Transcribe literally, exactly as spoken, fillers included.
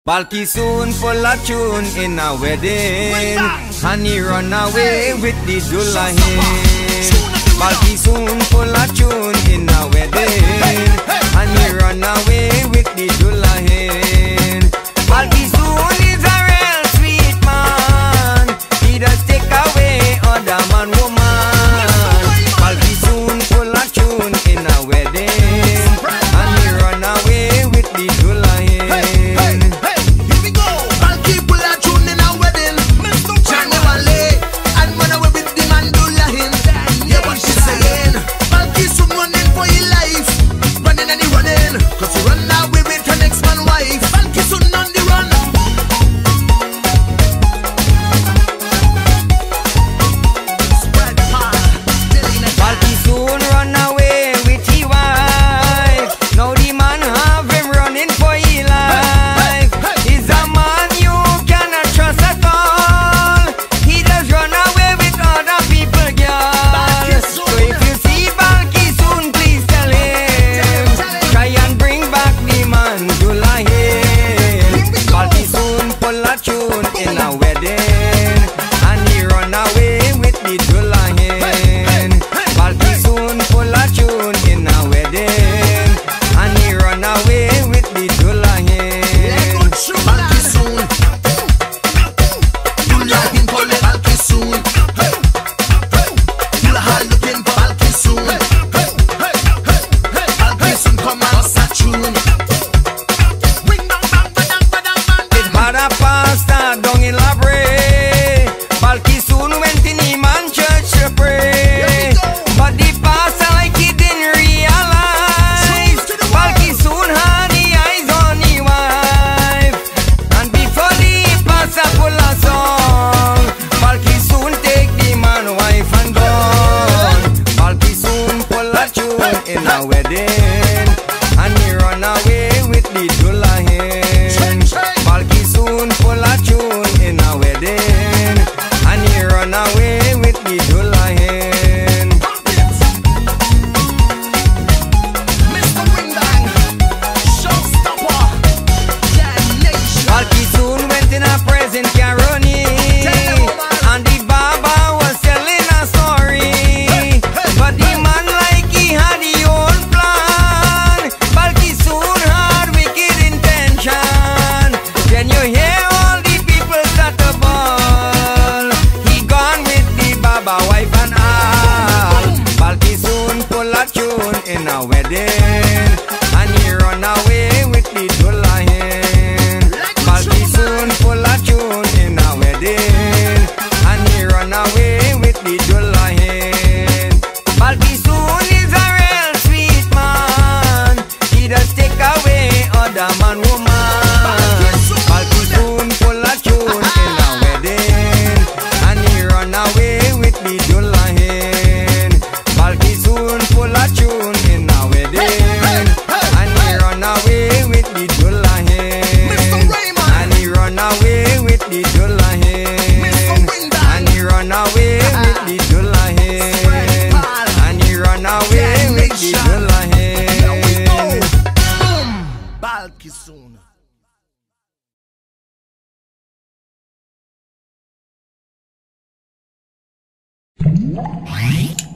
Balky soon full of tune in a wedding, and he run away with the Dullahin. Balky soon full of tune in a wedding, and he run away with the Dullahin. Balky soon is a real sweet man, he does take away other man woman. Balky soon full of tune in a wedding, and he run away with the Dullahin. In a wedding, and he run away with the Dullahin. Balky soon full of tune in a wedding, and he run away with the Dullahin. Mister Wingdang, showstopper, yeah, nation. Balky soon went in a present caroni, and the Baba was telling a story, but the man like he had the in a wedding, and he run away with the Dullahin. Balky soon full of tune in a wedding, and he run away with the Dullahin. Balky soon is a real sweet man, he does take away other man woman. Balky soon full of tune in a wedding, and he run away with the Dullahin. Balky soon full of tune in a wedding, and he run away with the Dullahin. And he run away with the Dullahin. And he run away with the Dullahin. And he run away with the Dullahin. Boom! Balky soon. Right.